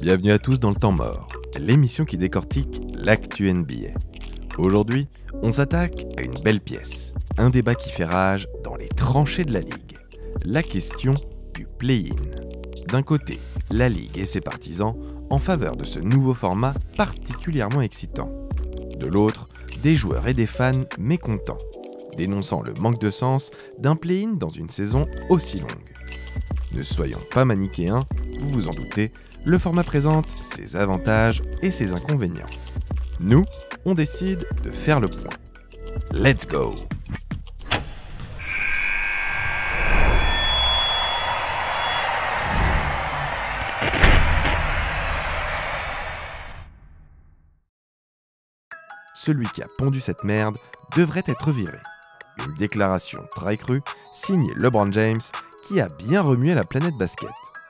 Bienvenue à tous dans le temps mort, l'émission qui décortique l'actu NBA. Aujourd'hui, on s'attaque à une belle pièce, un débat qui fait rage dans les tranchées de la Ligue. La question du play-in. D'un côté, la Ligue et ses partisans en faveur de ce nouveau format particulièrement excitant. De l'autre, des joueurs et des fans mécontents, dénonçant le manque de sens d'un play-in dans une saison aussi longue. Ne soyons pas manichéens, vous vous en doutez, le format présente ses avantages et ses inconvénients. Nous, on décide de faire le point. Let's go! Celui qui a pondu cette merde devrait être viré. Une déclaration très crue signée LeBron James qui a bien remué la planète basket.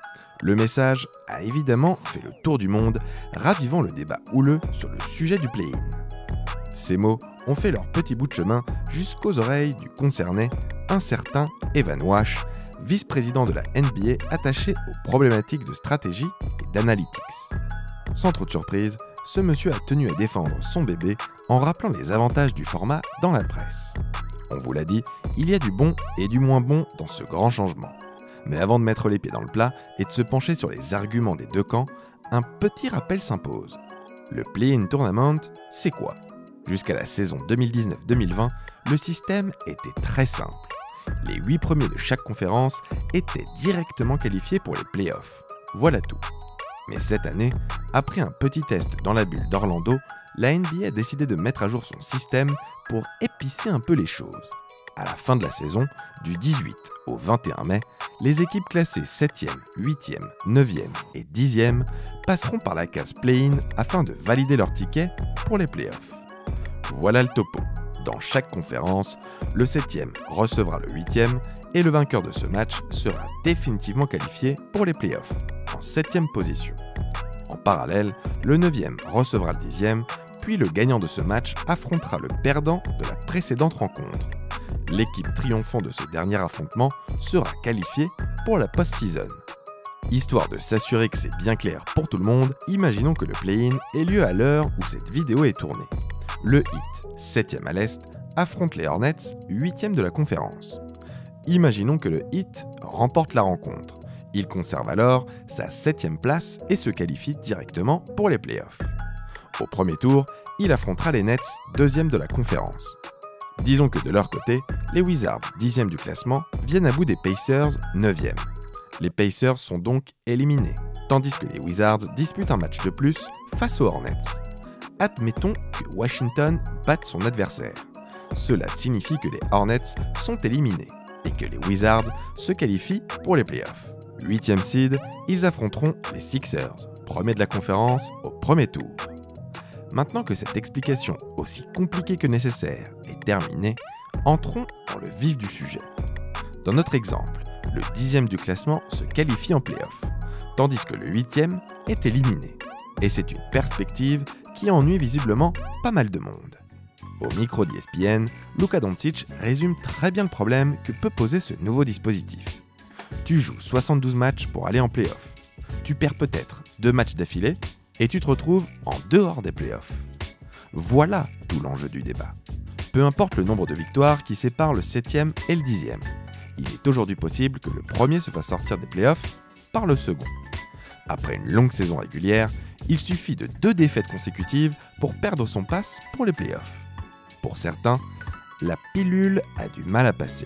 Le message a évidemment fait le tour du monde, ravivant le débat houleux sur le sujet du play-in. Ces mots ont fait leur petit bout de chemin jusqu'aux oreilles du concerné, un certain Evan Wash, vice-président de la NBA attaché aux problématiques de stratégie et d'analytics. Sans trop de surprise, ce monsieur a tenu à défendre son bébé en rappelant les avantages du format dans la presse. On vous l'a dit, il y a du bon et du moins bon dans ce grand changement. Mais avant de mettre les pieds dans le plat et de se pencher sur les arguments des deux camps, un petit rappel s'impose. Le Play-in Tournament, c'est quoi ? Jusqu'à la saison 2019-2020, le système était très simple. Les 8 premiers de chaque conférence étaient directement qualifiés pour les playoffs. Voilà tout. Mais cette année, après un petit test dans la bulle d'Orlando, la NBA a décidé de mettre à jour son système pour épicer un peu les choses. À la fin de la saison, du 18 au 21 mai, les équipes classées 7e, 8e, 9e et 10e passeront par la case play-in afin de valider leur ticket pour les playoffs. Voilà le topo. Dans chaque conférence, le 7e recevra le 8e et le vainqueur de ce match sera définitivement qualifié pour les playoffs, en 7e position. En parallèle, le 9e recevra le 10e, puis le gagnant de ce match affrontera le perdant de la précédente rencontre. L'équipe triomphant de ce dernier affrontement sera qualifiée pour la post-season. Histoire de s'assurer que c'est bien clair pour tout le monde, imaginons que le play-in ait lieu à l'heure où cette vidéo est tournée. Le Heat, 7e à l'Est, affronte les Hornets, 8e de la conférence. Imaginons que le Heat remporte la rencontre. Il conserve alors sa 7e place et se qualifie directement pour les playoffs. Au premier tour, il affrontera les Nets, 2e de la conférence. Disons que de leur côté, les Wizards, 10e du classement, viennent à bout des Pacers, 9e. Les Pacers sont donc éliminés, tandis que les Wizards disputent un match de plus face aux Hornets. Admettons que Washington batte son adversaire. Cela signifie que les Hornets sont éliminés et que les Wizards se qualifient pour les playoffs. 8e seed, ils affronteront les Sixers, premiers de la conférence, au premier tour. Maintenant que cette explication aussi compliquée que nécessaire est terminée, entrons dans le vif du sujet. Dans notre exemple, le 10e du classement se qualifie en play-off, tandis que le 8e est éliminé. Et c'est une perspective qui ennuie visiblement pas mal de monde. Au micro d'ESPN, Luka Doncic résume très bien le problème que peut poser ce nouveau dispositif. Tu joues 72 matchs pour aller en play-off. Tu perds peut-être 2 matchs d'affilée et tu te retrouves en dehors des playoffs. Voilà tout l'enjeu du débat. Peu importe le nombre de victoires qui séparent le 7e et le 10e, il est aujourd'hui possible que le premier se fasse sortir des playoffs par le second. Après une longue saison régulière, il suffit de 2 défaites consécutives pour perdre son pass pour les playoffs. Pour certains, la pilule a du mal à passer.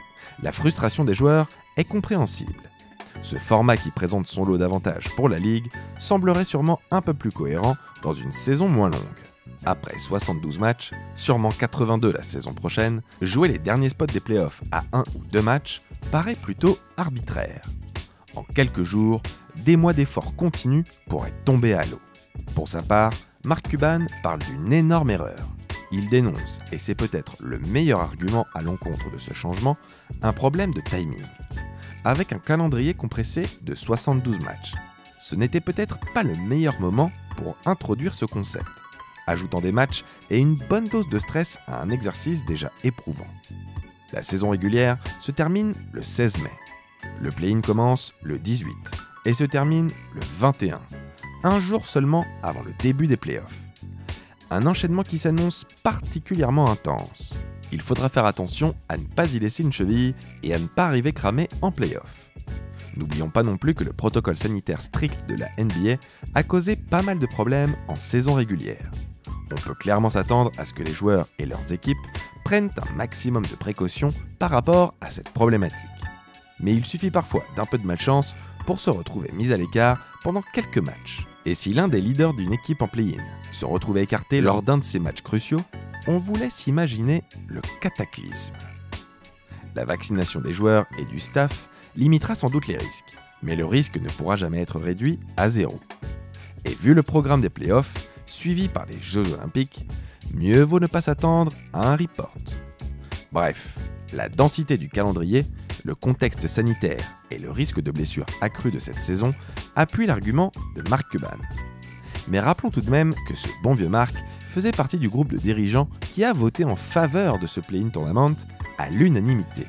La frustration des joueurs est compréhensible. Ce format qui présente son lot d'avantages pour la Ligue semblerait sûrement un peu plus cohérent dans une saison moins longue. Après 72 matchs, sûrement 82 la saison prochaine, jouer les derniers spots des playoffs à 1 ou 2 matchs paraît plutôt arbitraire. En quelques jours, des mois d'efforts continus pourraient tomber à l'eau. Pour sa part, Mark Cuban parle d'une énorme erreur. Il dénonce, et c'est peut-être le meilleur argument à l'encontre de ce changement, un problème de timing. Avec un calendrier compressé de 72 matchs, ce n'était peut-être pas le meilleur moment pour introduire ce concept, ajoutant des matchs et une bonne dose de stress à un exercice déjà éprouvant. La saison régulière se termine le 16 mai. Le play-in commence le 18 et se termine le 21. un jour seulement avant le début des playoffs. Un enchaînement qui s'annonce particulièrement intense. Il faudra faire attention à ne pas y laisser une cheville et à ne pas arriver cramé en playoffs. N'oublions pas non plus que le protocole sanitaire strict de la NBA a causé pas mal de problèmes en saison régulière. On peut clairement s'attendre à ce que les joueurs et leurs équipes prennent un maximum de précautions par rapport à cette problématique. Mais il suffit parfois d'un peu de malchance pour se retrouver mis à l'écart pendant quelques matchs. Et si l'un des leaders d'une équipe en play-in se retrouvait écarté lors d'un de ces matchs cruciaux, on vous laisse imaginer le cataclysme. La vaccination des joueurs et du staff limitera sans doute les risques, mais le risque ne pourra jamais être réduit à zéro. Et vu le programme des playoffs, suivi par les Jeux Olympiques, mieux vaut ne pas s'attendre à un report. Bref, la densité du calendrier, le contexte sanitaire et le risque de blessure accru de cette saison appuient l'argument de Mark Cuban. Mais rappelons tout de même que ce bon vieux Mark faisait partie du groupe de dirigeants qui a voté en faveur de ce play-in tournament à l'unanimité.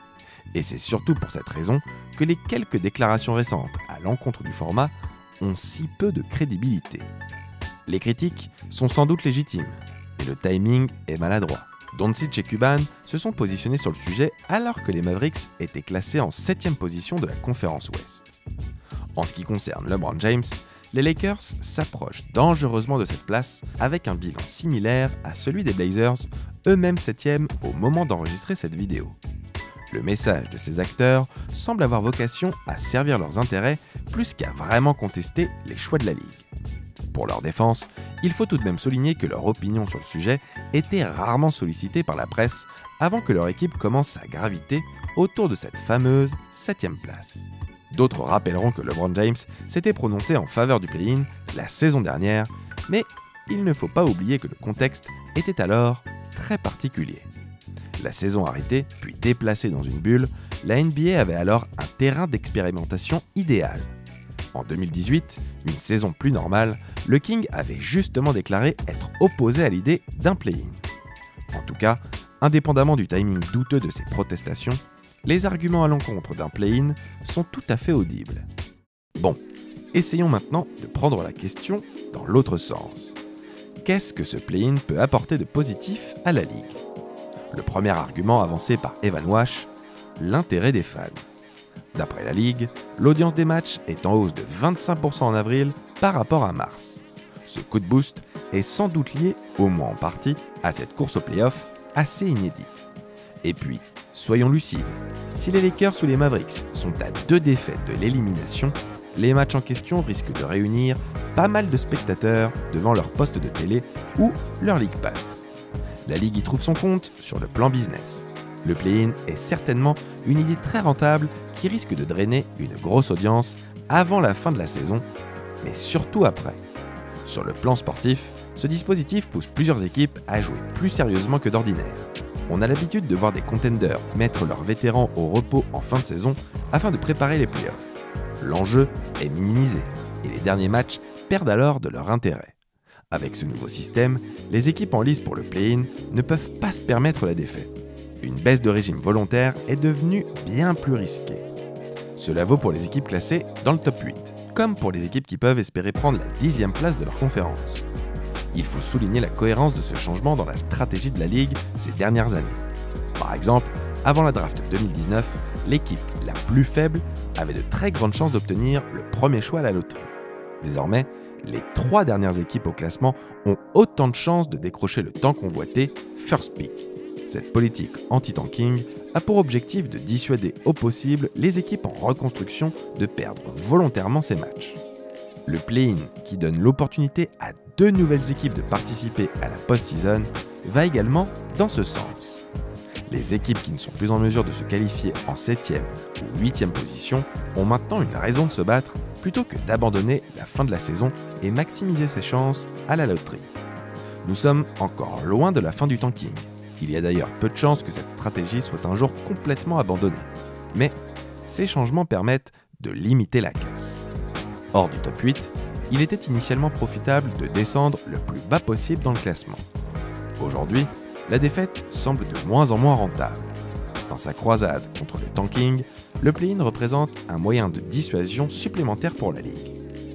Et c'est surtout pour cette raison que les quelques déclarations récentes à l'encontre du format ont si peu de crédibilité. Les critiques sont sans doute légitimes, et le timing est maladroit. Doncic et Cuban se sont positionnés sur le sujet alors que les Mavericks étaient classés en 7e position de la conférence Ouest. En ce qui concerne LeBron James, les Lakers s'approchent dangereusement de cette place avec un bilan similaire à celui des Blazers, eux-mêmes 7e au moment d'enregistrer cette vidéo. Le message de ces acteurs semble avoir vocation à servir leurs intérêts plus qu'à vraiment contester les choix de la ligue. Pour leur défense, il faut tout de même souligner que leur opinion sur le sujet était rarement sollicitée par la presse avant que leur équipe commence à graviter autour de cette fameuse 7e place. D'autres rappelleront que LeBron James s'était prononcé en faveur du play-in la saison dernière, mais il ne faut pas oublier que le contexte était alors très particulier. La saison arrêtée, puis déplacée dans une bulle, la NBA avait alors un terrain d'expérimentation idéal. En 2018, une saison plus normale, le King avait justement déclaré être opposé à l'idée d'un play-in. En tout cas, indépendamment du timing douteux de ces protestations, les arguments à l'encontre d'un play-in sont tout à fait audibles. Bon, essayons maintenant de prendre la question dans l'autre sens. Qu'est-ce que ce play-in peut apporter de positif à la Ligue ? Le premier argument avancé par Evan Wash, l'intérêt des fans. D'après la Ligue, l'audience des matchs est en hausse de 25% en avril par rapport à mars. Ce coup de boost est sans doute lié, au moins en partie, à cette course aux playoffs assez inédite. Et puis, soyons lucides, si les Lakers ou les Mavericks sont à 2 défaites de l'élimination, les matchs en question risquent de réunir pas mal de spectateurs devant leur poste de télé ou leur League Pass. La Ligue y trouve son compte sur le plan business. Le play-in est certainement une idée très rentable qui risque de drainer une grosse audience avant la fin de la saison, mais surtout après. Sur le plan sportif, ce dispositif pousse plusieurs équipes à jouer plus sérieusement que d'ordinaire. On a l'habitude de voir des contenders mettre leurs vétérans au repos en fin de saison afin de préparer les playoffs. L'enjeu est minimisé et les derniers matchs perdent alors de leur intérêt. Avec ce nouveau système, les équipes en lice pour le play-in ne peuvent pas se permettre la défaite. Une baisse de régime volontaire est devenue bien plus risquée. Cela vaut pour les équipes classées dans le top 8, comme pour les équipes qui peuvent espérer prendre la 10e place de leur conférence. Il faut souligner la cohérence de ce changement dans la stratégie de la Ligue ces dernières années. Par exemple, avant la draft 2019, l'équipe la plus faible avait de très grandes chances d'obtenir le premier choix à la loterie. Désormais, les 3 dernières équipes au classement ont autant de chances de décrocher le tant convoité First Pick. Cette politique anti-tanking a pour objectif de dissuader au possible les équipes en reconstruction de perdre volontairement ces matchs. Le play-in, qui donne l'opportunité à 2 nouvelles équipes de participer à la post-season, va également dans ce sens. Les équipes qui ne sont plus en mesure de se qualifier en 7e ou 8e position ont maintenant une raison de se battre plutôt que d'abandonner la fin de la saison et maximiser ses chances à la loterie. Nous sommes encore loin de la fin du tanking. Il y a d'ailleurs peu de chances que cette stratégie soit un jour complètement abandonnée. Mais ces changements permettent de limiter la casse. Hors du top 8, il était initialement profitable de descendre le plus bas possible dans le classement. Aujourd'hui, la défaite semble de moins en moins rentable. Dans sa croisade contre le tanking, le play-in représente un moyen de dissuasion supplémentaire pour la Ligue.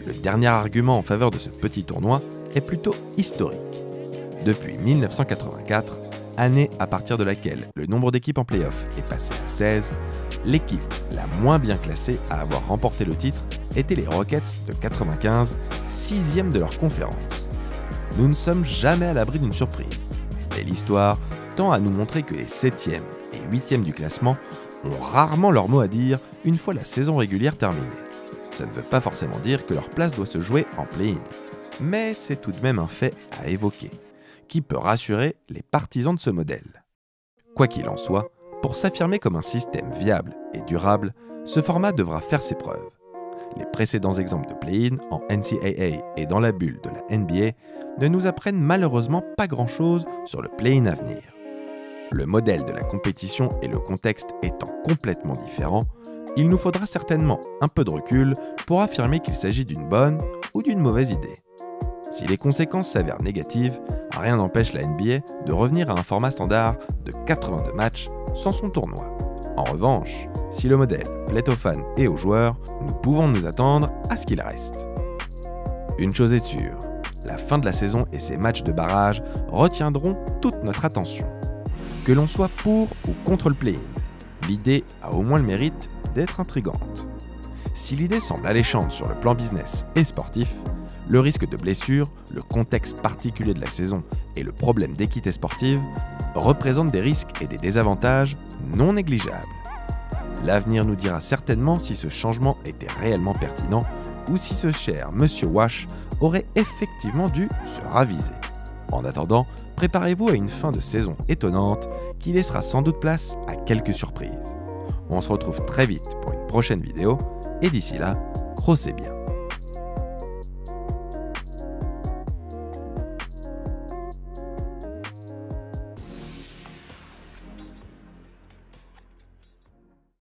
Le dernier argument en faveur de ce petit tournoi est plutôt historique. Depuis 1984, année à partir de laquelle le nombre d'équipes en play-off est passé à 16, l'équipe la moins bien classée à avoir remporté le titre était les Rockets de 95, 6e de leur conférence. Nous ne sommes jamais à l'abri d'une surprise, mais l'histoire tend à nous montrer que les 7e et 8e du classement ont rarement leur mot à dire une fois la saison régulière terminée. Ça ne veut pas forcément dire que leur place doit se jouer en play-in, mais c'est tout de même un fait à évoquer, qui peut rassurer les partisans de ce modèle. Quoi qu'il en soit, pour s'affirmer comme un système viable et durable, ce format devra faire ses preuves. Les précédents exemples de play-in en NCAA et dans la bulle de la NBA ne nous apprennent malheureusement pas grand-chose sur le play-in à venir. Le modèle de la compétition et le contexte étant complètement différents, il nous faudra certainement un peu de recul pour affirmer qu'il s'agit d'une bonne ou d'une mauvaise idée. Si les conséquences s'avèrent négatives, rien n'empêche la NBA de revenir à un format standard de 82 matchs sans son tournoi. En revanche, si le modèle plaît aux fans et aux joueurs, nous pouvons nous attendre à ce qu'il reste. Une chose est sûre, la fin de la saison et ses matchs de barrage retiendront toute notre attention. Que l'on soit pour ou contre le play-in, l'idée a au moins le mérite d'être intrigante. Si l'idée semble alléchante sur le plan business et sportif, le risque de blessure, le contexte particulier de la saison et le problème d'équité sportive représentent des risques et des désavantages non négligeables. L'avenir nous dira certainement si ce changement était réellement pertinent ou si ce cher Monsieur Wash aurait effectivement dû se raviser. En attendant, préparez-vous à une fin de saison étonnante qui laissera sans doute place à quelques surprises. On se retrouve très vite pour une prochaine vidéo et d'ici là, crossez bien.